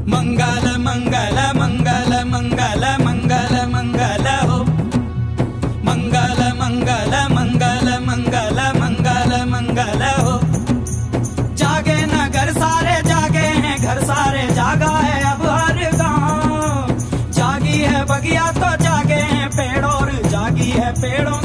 मंगल मंगल मंगल मंगल मंगल मंगल हो, मंगल मंगल मंगल मंगल मंगल मंगल हो। जागे नगर सारे जागे हैं, घर सारे जागा है अब हर गाँव। जागी है बगिया तो जागे हैं पेड़, और जागी है पेड़ों